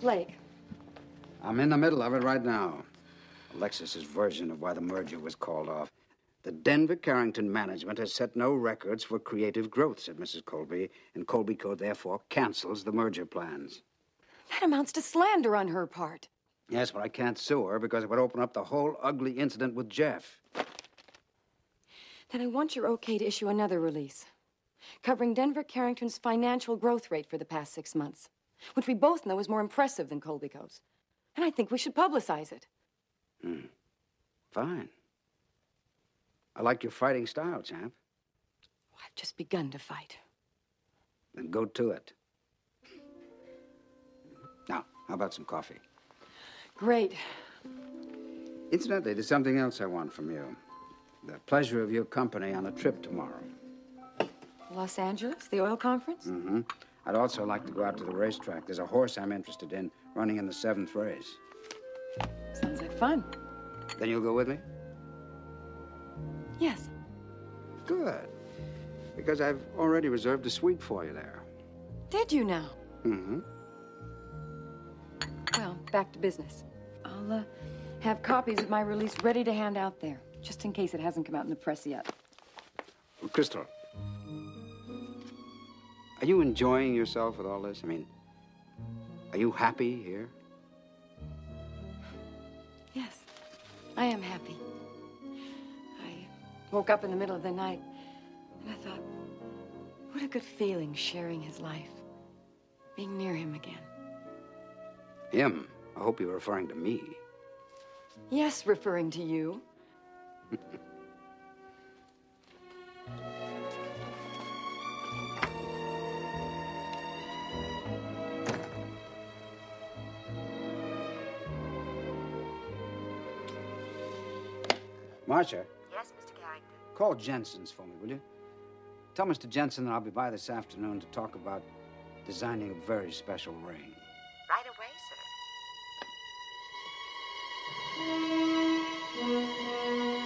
Blake? I'm in the middle of it right now. Alexis's version of why the merger was called off. The Denver Carrington management has set no records for creative growth, said Mrs. Colby, and Colby Co. therefore cancels the merger plans. That amounts to slander on her part. Yes, but I can't sue her because it would open up the whole ugly incident with Jeff. Then I want your okay to issue another release, covering Denver Carrington's financial growth rate for the past 6 months, which we both know is more impressive than Colby Co.'s. And I think we should publicize it. Fine. I like your fighting style, champ. Oh, I've just begun to fight. Then go to it. Now, how about some coffee? Great. Incidentally, there's something else I want from you. The pleasure of your company on a trip tomorrow. Los Angeles, the oil conference? Mm-hmm. I'd also like to go out to the racetrack. There's a horse I'm interested in running in the 7th race. Sounds like fun. Then you'll go with me? Yes. Good. Because I've already reserved a suite for you there. Did you now? Mm-hmm. Well, back to business. I'll have copies of my release ready to hand out there, just in case it hasn't come out in the press yet. Well, Crystal, are you enjoying yourself with all this? I mean, are you happy here? Yes, I am happy. I woke up in the middle of the night, and I thought, what a good feeling sharing his life, being near him again. Him? I hope you're referring to me. Yes, referring to you. Marcia? Yes, Mr. Carrington? Call Jensen's for me, will you? Tell Mr. Jensen that I'll be by this afternoon to talk about designing a very special ring. Right away, sir.